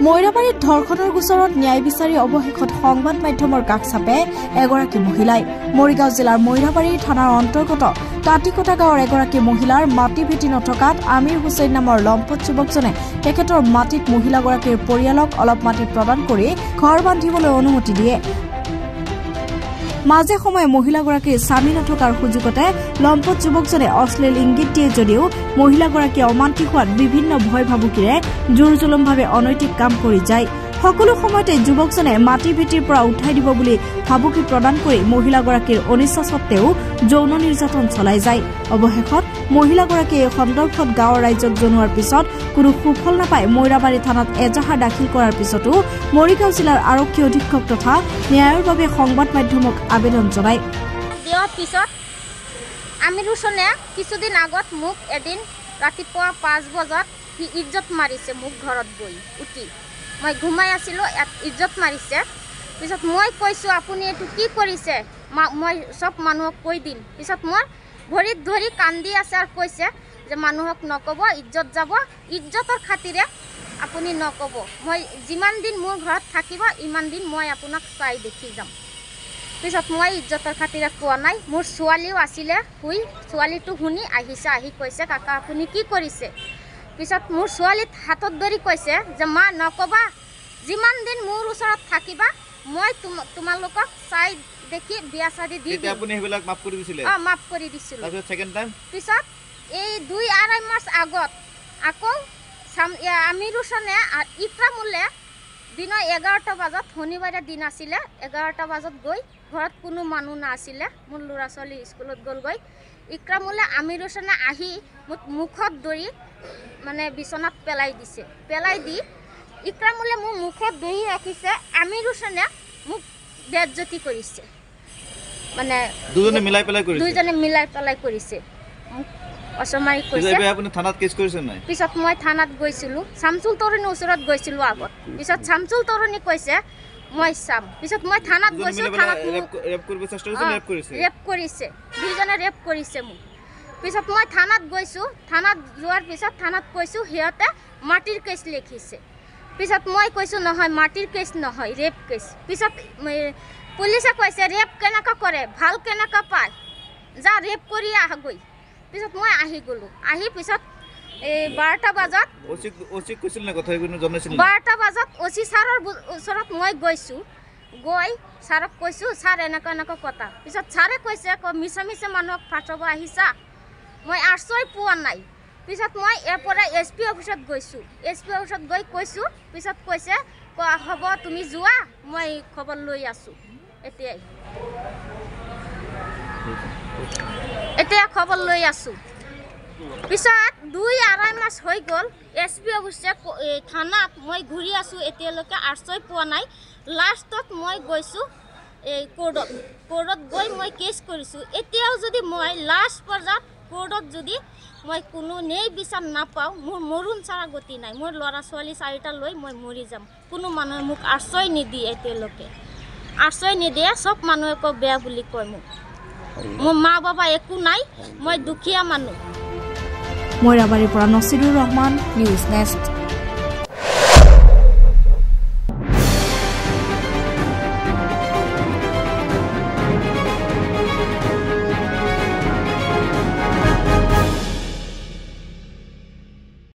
মইৰাবাৰীত ধৰ্ষণৰ গোচৰত ন্যায় বিচাৰি অৱশেষত সংবাদ মাধ্যমৰ কাষ চাপে এগৰাকী মহিলাই মৰিগাঁও জিলাৰ মইৰাবাৰী থানাৰ অন্তৰ্গত কাটিকটা গাঁৱৰ এগৰাকী মহিলাৰ মাটি ভেটি নথকাত আমিৰ হুছেইন নামৰ লম্পট যুৱকজনে তেখেতৰ মাটিত মহিলাগৰাকীৰ পৰিয়ালক অলপ মাটি প্ৰদান কৰি ঘৰ বান্ধিবলৈ অনুমতি দিয়ে। মাজে সময়ে মহিলাগৰাকীৰ স্বামী নথকাৰ সুযোগতে লম্পট যুৱকজনে অশ্লীল ইংগিত দিয়ে যদিও মহিলাগৰাকী অমান্তি হোৱাত বিভিন্ন ভয় ভাবুকিৰে জোৰ জুলুমভাৱে অনৈতিক কাম কৰি যায়। সকলো সময়তে যুৱকজনে মাটি ভেটিৰ পৰা উঠাই দিব বুলি ভাবুকি প্ৰদান কৰি মহিলাগৰাকীৰ অনিচ্ছা সত্ত্বেও যৌন নিৰ্যাতন চলাই যায়। অৱশেষত মহিলাগৰাকীয়ে এই সন্দৰ্ভত গাঁৱৰ ৰাইজক জনোৱাৰ পিছত কোনো সুফল নাপাই মইৰাবাৰী থানাত এজাহাৰ দাখিল কৰাৰ পিছতো মৰিগাঁও জিলাৰ আৰক্ষী অধীক্ষক তথা ন্যায়ৰ বাবে সংবাদ মাধ্যমক আবেদন জনায়। দিয়াৰ পিছত আমিৰ হুছেইনে কিছুদিন আগত মোক এদিন ৰাতিপুৱা 5 বজাত ইজ্জত মাৰিছে। মোক ঘৰত গৈ উঠি মই ঘুমাই আছিলোঁ, ইজ্জত মাৰিছে। পিছত মই কৈছোঁ আপুনি এইটো কি কৰিছে, মই চব মানুহক কৈ দিম। পিছত মই ভৰিত ধৰি কান্দি আছে আৰু কৈছে যে মানুহক নক'ব, ইজ্জত যাব, ইজ্জতৰ খাতিৰে আপুনি নক'ব। মই যিমান দিন মোৰ ঘৰত থাকিব ইমান দিন মই আপোনাক চাই দেখি যাম। পিছত মই ইজ্জতৰ খাতিৰে কোৱা নাই। মোৰ ছোৱালীও আছিলে, ছোৱালীটো শুনি আহিছে, আহি কৈছে কাকা আপুনি কি কৰিছে। পিছত মোৰ ছোৱালীত হাতত ধৰি কৈছে যে মা নক'বা, যিমান দিন মোৰ ওচৰত থাকিবা মই তোমালোকক চাই দেখি বিয়া চাদি দি দিম। আপুনি সেইবিলাক মাফ কৰি দিছিলে? মাফ কৰি দিছিলোঁ। তাৰপিছত সেকেণ্ড টাইম পিছত এই 2-2.5 মাস আগত আকৌ আমিৰ হুছেইনে ইক্ৰামুলে দিনৰ 11টা বজাত, শনিবাৰে দিন আছিলে, 11টা বজাত গৈ ঘৰত কোনো মানুহ নাছিলে, মোৰ ল'ৰা ছোৱালী স্কুলত গ'লগৈ। ইক্ৰামুলে আমিৰ হুছেইনে আহি মোক মুখত ধৰি মানে বিচনাত পেলাই দিছে। পেলাই দি ইক্ৰামুলে মোৰ মুখত ধৰি ৰাখিছে। আমিৰ হুছেইনে মোক বেজ্জতি কৰিছে, মানে দুজনে মিলাই পেলাই কৰিছে। অসমাৰি কৈছে। আপুনি থানাত কেছ কৰিছে নাই? পিছত মই থানাত গৈছিলোঁ, শামছুল তৰুণীৰ ওচৰত গৈছিলোঁ আগত। পিছত শামছুল তৰুণী কৈছে মই চাম। পিছত মই থানাত গৈছোঁ, থানাত ৰেপ কৰিছে, দুইজনে ৰেপ কৰিছে মোক। পিছত মই থানাত গৈছোঁ, থানাত যোৱাৰ পিছত থানাত কৈছোঁ সিহঁতে মাটিৰ কেছ লিখিছে। পিছত মই কৈছোঁ নহয় মাটিৰ কেছ নহয়, ৰেপ কেছ। পিছত পুলিচে কৈছে ৰেপ কেনেকৈ কৰে, ভাল কেনেকৈ পায়, যা ৰেপ কৰি আহগৈ। পিছত মই আহি গ'লোঁ। আহি পিছত এই 12টা বজাত 12টা বজাত অচি ছাৰৰ ওচৰত মই গৈছোঁ। গৈ ছাৰক কৈছোঁ ছাৰ এনেকুৱা কথা। পিছত ছাৰে কৈছে মিছা মিছা মানুহক ফাচাব আহিছা, মই আশ্ৰয় পোৱা নাই। পিছত মই ইয়াৰ পৰা SP অফিচত গৈছোঁ। SP অফিচত গৈ কৈছোঁ। পিছত কৈছে হ'ব তুমি যোৱা, মই খবৰ লৈ আছোঁ। এতিয়া খবৰ লৈ আছোঁ। পিছত 2-2.5 মাস হৈ গ'ল। SP অফিচে থানাত মই ঘূৰি আছোঁ, এতিয়ালৈকে আশ্ৰয় পোৱা নাই। লাষ্টত মই গৈছোঁ এই কোৰ্টত গৈ মই কেছ কৰিছোঁ। এতিয়াও যদি মই লাষ্ট পৰ্যায়ত কোৰ্টত যদি মই কোনো ন্যায় বিচাৰ নাপাওঁ, মোৰ মৰণ চাৰা গতি নাই। মোৰ ল'ৰা ছোৱালী 4টা লৈ মই মৰি যাম। কোনো মানুহে মোক আশ্ৰয় নিদিয়ে, এতিয়ালৈকে আশ্ৰয় নিদিয়ে। চব মানুহে বেয়া বুলি কয় মোক। মোৰ মা বাবা একো নাই, মই দুখীয়া মানুহ। মইৰাবাৰীৰ পৰা নছিৰুৰ ৰহমান, নিউজ নেষ্ট।